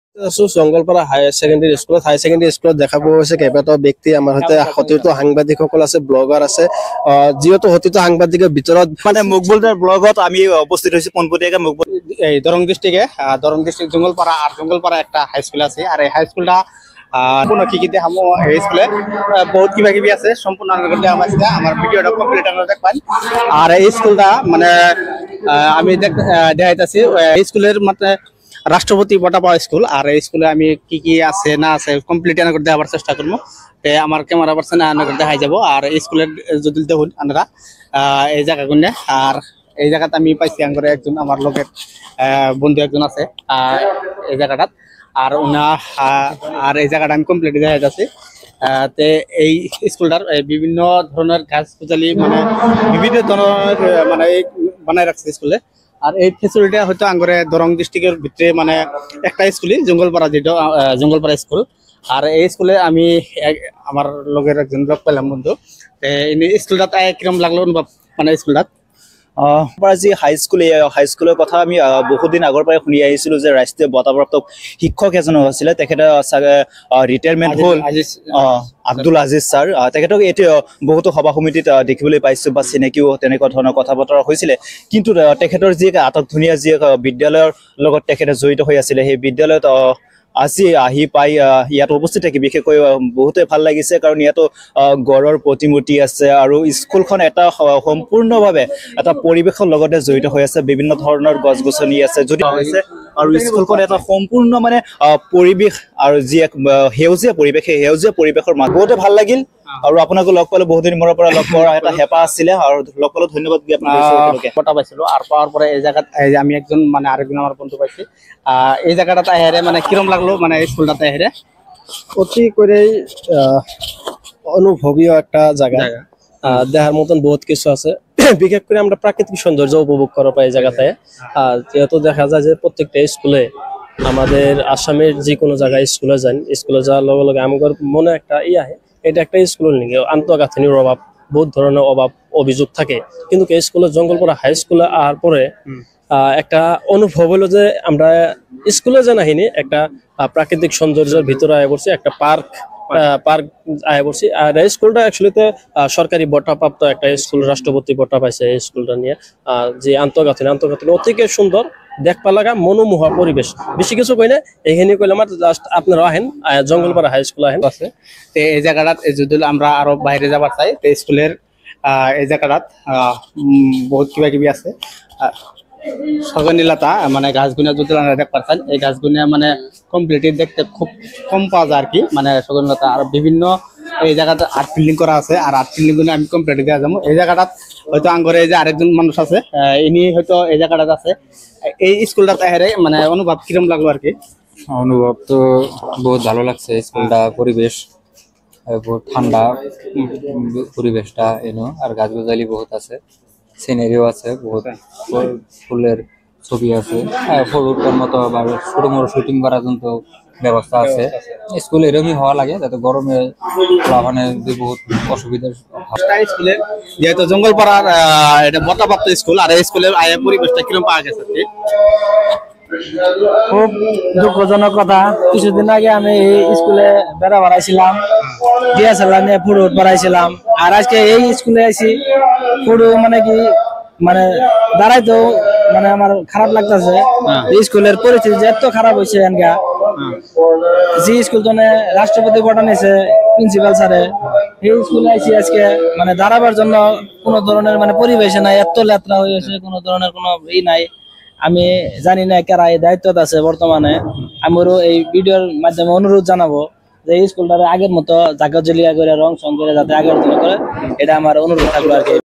জঙ্গলপাৰা higher secondary স্কুলত দেখা পোৱা গৈছে কেইবাটাও ব্যক্তি আমাৰ সৈতে সতীৰ্থ সাংবাদিকসকল আছে, ব্লগাৰ আছে। যিহেতু সতীৰ্থ সাংবাদিকৰ ভিতৰত মানে মকবুলদাৰ ব্লগত আমি উপস্থিত হয়েছি পোনপটীয়াকে মকবুল এই দৰং ডিস্ট্রিক্ট জঙ্গলপাড়া একটা হাই স্কুল আছে। আর এই হাই স্কুলটা কোনো কি এই স্কুলে বহুত কিবা কিবি আছে সম্পূর্ণ আমার ভিডিওটা কমপ্লিট দেখবেন। আর এই স্কুলটা মানে আমি দেখাইতেছি এই স্কুলের মানে রাষ্ট্রপতি বঁটা পাওয়া স্কুল। আর এই স্কুলে আমি কি আছে না আছে কমপ্লিট করে দেওয়ার চেষ্টা করবো। আমার ক্যামেরা পার্সন দেখাই যাব। আর এই স্কুলের যদি দেখুন আপনারা এই জায়গা গুনে। আর এই জায়গাতে আমি পাইছি আঙ্গরে একজন আমার লোকের বন্ধু একজন আছে এই জায়গাটাত। আর আর এই জায়গাটা আমি কমপ্লিট দেখা যাচ্ছে। এই স্কুলটার বিভিন্ন ধরনের গাছ গাছালি মানে বিভিন্ন ধরনের মানে বানায় রাখছে স্কুলে। আর এই ফেসিলিটিটা হয়তো আঙ্গরে দরং ডিস্ট্রিক্টের ভিতরে মানে একটা স্কুলই জঙ্গলপাড়া, যেটা জঙ্গলপাড়া স্কুল। আর এই স্কুলে আমি আমার লোকের একজন লোক পেলাম বন্ধু। স্কুলটা কিরম লাগলো অনুভব মানে স্কুলটা? যি হাইস্কুলের কথা আমি বহুদিন আগৰ পৰাই শুনি আহিছিলো যে ৰাষ্ট্ৰীয় বঁটাপ্ৰাপ্ত শিক্ষক এজন আছিলে, তেখেতে ৰিটায়াৰমেণ্ট হ'ল আব্দুল আজিজ ছাৰ। তেখেতক এতিয়া বহুতো সভা সমিতিত দেখিবলৈ পাইছো বা চিনাকিও তেনেকুৱা ধৰণৰ কথা বতৰা হৈছিলে। কিন্তু তেখেতৰ যি আটক-ধুনীয়া যি বিদ্যালয়ৰ লগত তেখেতে জড়িত হৈ আছিলে, সেই বিদ্যালয়ত আজি আহি পাই ইয়াত উপস্থিত থাকি বিশেষকৈ বহুতে ভাল লাগিছে। কাৰণ ইয়াতো গড়ৰ প্ৰতিমূৰ্তি আছে আৰু স্কুলখন এটা সম্পূৰ্ণভাৱে এটা পৰিৱেশৰ লগতে জড়িত হৈ আছে। বিভিন্ন ধৰণৰ গছ গছনি আছে যদি হৈছে আৰু স্কুলখন এটা সম্পূৰ্ণ মানে পৰিৱেশ আৰু যি এক সেউজীয়া পৰিৱেশ, সেই সেউজীয়া পৰিৱেশৰ মাজত বহুতে ভাল লাগিল। আৰু আপোনাকো লগ পালো, বহুদিন মূৰৰ পৰা লগ পোৱাৰ এটা হেঁপাহ আছিলে আৰু লগ পালো। ধন্যবাদ দি আপোনালোকে বঁটা পাইছিলো। আর পাওয়ার পরে এই জায়গা আমি একজন মানে আরেকজন আমার বন্ধু পাইছি। এই জায়গাটাতে হেরে মানে কিরম লাগলো মানে স্কুলটাতে হেরে? অতি করেই অনুভবীয় একটা জায়গা। দেখার মতন বহুত কিছু আছে। বিশেষ করে আমরা প্রাকৃতিক সৌন্দর্য উপভোগ করা পাই এই জায়গাতে। যেহেতু দেখা যায় যে প্রত্যেকটা স্কুলে আমাদের আসামের যে কোনো জায়গায় স্কুলে যাওয়ার লগে লগে আমার মনে একটা আহে, এটা একটা স্কুলের নিয়ে আন্তঃগাঁথনির অভাব, বহুত ধরনের অভিযোগ থাকে। কিন্তু এই স্কুলে জঙ্গলপাড়া হাই স্কুলে আসার পরে একটা অনুভব হলো যে আমরা স্কুলে যে নাহিনি একটা প্রাকৃতিক সৌন্দর্যের ভিতরে আয় করছি, একটা পার্ক আয় করছি। আর এই স্কুলটা অ্যাকচুয়ালিতে সরকারি বঁটাপ্রাপ্ত একটা স্কুল, রাষ্ট্রপতি বঁটা পাইছে এই স্কুলটা নিয়ে। যে আন্তঃগাঁথনি অতিকে সুন্দর, দেখবা লাগা মনোমোহা পরিবেশ। বেশি কিছু কই না, এখানে কইলে আমার জাস্ট আপনারা আহেন জঙ্গলপাড়া হাই স্কুল আহেন। আছে এই জায়গাটাত যদি আমরা আরো বাইরে যাবার চাই তো স্কুলের এই জায়গাটাত বহুত কিবা কিবি আছে। সজনীলতা মানে গাছগুনা যদি দেখতে চান, এই গাছগুনা মানে কমপ্লিটলি দেখতে খুব কম পাওয়া যায় আর কি। মানে সজনীলতা আর বিভিন্ন এই জায়গাতে আর্ট বিল্ডিং করা আছে। আর আর্ট বিল্ডিং গুলো আমি কমপ্লিট দেওয়া যাবো। এই জায়গাটাত হয়তো আঙ্গরে এই যে আরেকজন মানুষ আছে, ইনি হয়তো এই জায়গাটাত আছে। এই স্কুলটাতে হেরে মানে অনুভব কিরম লাগলো আর কি? অনুভব তো বহুত ভালো লাগছে। স্কুলটা পরিবেশ বহুত ঠান্ডা, পরিবেশটা এনো আর গাছগাছালি বহুত আছে, সিনারিও আছে, বহুত ফুলের ছবি আছে, ফটোর মতো বা ছোট মোটো শুটিং করার জন্য ব্যবস্থা আছে। স্কুল এরকমই হওয়া লাগে যাতে গরমে মানে বহুত অসুবিধার। স্কুলের যেহেতু জঙ্গলপাড়ার এটা বঁটাপ্রাপ্ত স্কুল, আর এই স্কুলের পরিবেশটা কিরকম পাওয়া গেছে? খুব দুঃখজনক কথা, কিছুদিন আগে আমি এই স্কুলে বেড়া বাড়াইছিলাম, ডিএসএলআর নিয়ে ফুটো বাড়াইছিলাম। আর আজকে এই স্কুলে আইছি, ফুটো মানে কি মানে দাঁড়াইতো মানে আমার খারাপ লাগতেছে। স্কুলের পরিস্থিতি যে এত খারাপ হয়েছে, যে স্কুল জন্য রাষ্ট্রপতি বঁটা নিয়েছে প্রিন্সিপাল স্যারে, এই স্কুলে আইছি আজকে মানে দাঁড়াবার জন্য কোনো ধরনের মানে পরিবেশে নাই, এত লেত্রা হয়েছে, কোনো ধরনের কোনো নাই। আমি জানি না কারা এই দায়িত্ব আছে বর্তমানে। আমিও এই ভিডিওর মাধ্যমে অনুরোধ জানাবো যে এই স্কুলটার আগের মতো জাগা জলিয়া করে রং সং করে যাতে আগের মতো করে, এটা আমার অনুরোধ থাকলো আর কি।